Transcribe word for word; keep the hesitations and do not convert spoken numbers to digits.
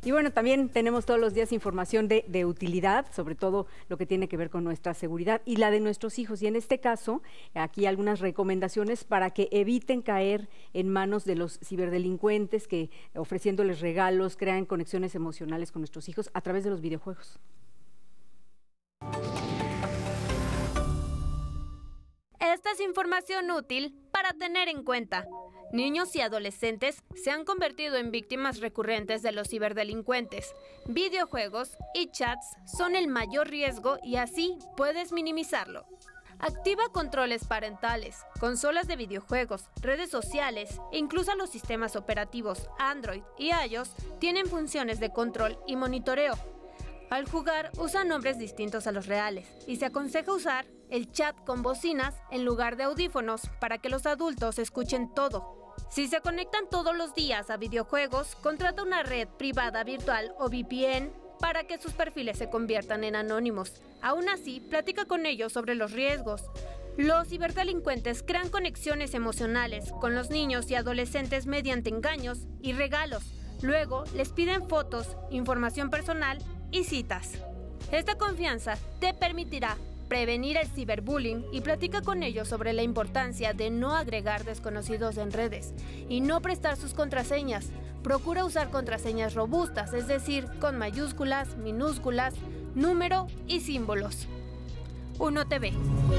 Y bueno, también tenemos todos los días información de, de utilidad, sobre todo lo que tiene que ver con nuestra seguridad y la de nuestros hijos. Y en este caso, aquí algunas recomendaciones para que eviten caer en manos de los ciberdelincuentes que, ofreciéndoles regalos, crean conexiones emocionales con nuestros hijos a través de los videojuegos. Esta es información útil para tener en cuenta. Niños y adolescentes se han convertido en víctimas recurrentes de los ciberdelincuentes. Videojuegos y chats son el mayor riesgo y así puedes minimizarlo. Activa controles parentales, consolas de videojuegos, redes sociales e incluso los sistemas operativos Android y iOS tienen funciones de control y monitoreo. Al jugar, usa nombres distintos a los reales y se aconseja usar el chat con bocinas en lugar de audífonos para que los adultos escuchen todo. Si se conectan todos los días a videojuegos, contrata una red privada virtual o V P N para que sus perfiles se conviertan en anónimos. Aún así, platica con ellos sobre los riesgos. Los ciberdelincuentes crean conexiones emocionales con los niños y adolescentes mediante engaños y regalos. Luego, les piden fotos, información personal y citas. Esta confianza te permitirá prevenir el ciberbullying y platica con ellos sobre la importancia de no agregar desconocidos en redes y no prestar sus contraseñas. Procura usar contraseñas robustas, es decir, con mayúsculas, minúsculas, número y símbolos. uno T V.